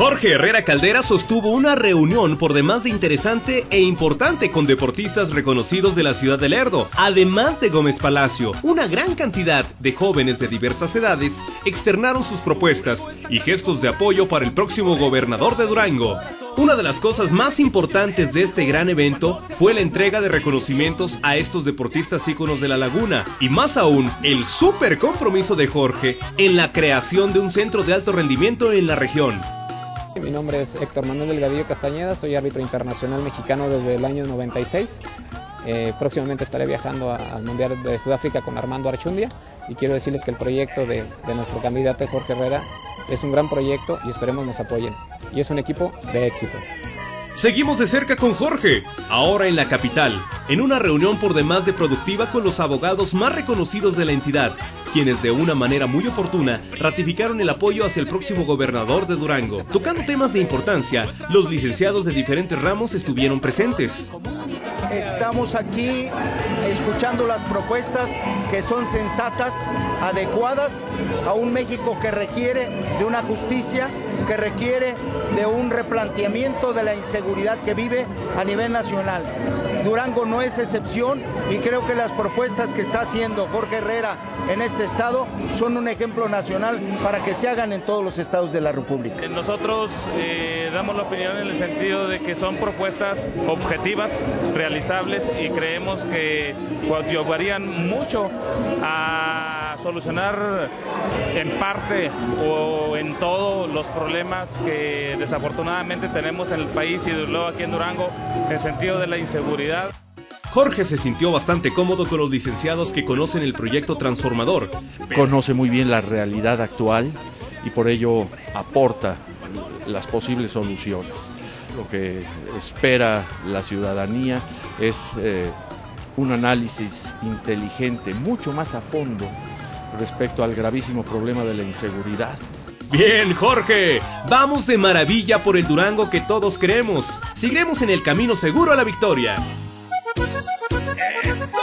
Jorge Herrera Caldera sostuvo una reunión por demás de interesante e importante con deportistas reconocidos de la ciudad de Lerdo. Además de Gómez Palacio, una gran cantidad de jóvenes de diversas edades externaron sus propuestas y gestos de apoyo para el próximo gobernador de Durango. Una de las cosas más importantes de este gran evento fue la entrega de reconocimientos a estos deportistas íconos de la laguna y más aún el súper compromiso de Jorge en la creación de un centro de alto rendimiento en la región. Mi nombre es Héctor Manuel Delgadillo Castañeda, soy árbitro internacional mexicano desde el año 96. Próximamente estaré viajando al Mundial de Sudáfrica con Armando Archundia y quiero decirles que el proyecto de nuestro candidato Jorge Herrera es un gran proyecto y esperemos nos apoyen. Y es un equipo de éxito. Seguimos de cerca con Jorge, ahora en la capital, en una reunión por demás de productiva con los abogados más reconocidos de la entidad, quienes de una manera muy oportuna ratificaron el apoyo hacia el próximo gobernador de Durango. Tocando temas de importancia, los licenciados de diferentes ramos estuvieron presentes. Estamos aquí escuchando las propuestas que son sensatas, adecuadas a un México que requiere de una justicia, que requiere de un replanteamiento de la inseguridad que vive a nivel nacional. Durango no es excepción y creo que las propuestas que está haciendo Jorge Herrera en este estado son un ejemplo nacional para que se hagan en todos los estados de la República. Nosotros damos la opinión en el sentido de que son propuestas objetivas, realizables y creemos que ayudarían mucho a solucionar en parte o en todo los problemas que desafortunadamente tenemos en el país y luego aquí en Durango en el sentido de la inseguridad. Jorge se sintió bastante cómodo con los licenciados que conocen el proyecto transformador. Conoce muy bien la realidad actual y por ello aporta las posibles soluciones. Lo que espera la ciudadanía es un análisis inteligente, mucho más a fondo respecto al gravísimo problema de la inseguridad. Bien, Jorge, vamos de maravilla por el Durango que todos queremos. Seguiremos en el camino seguro a la victoria. ¡Eso!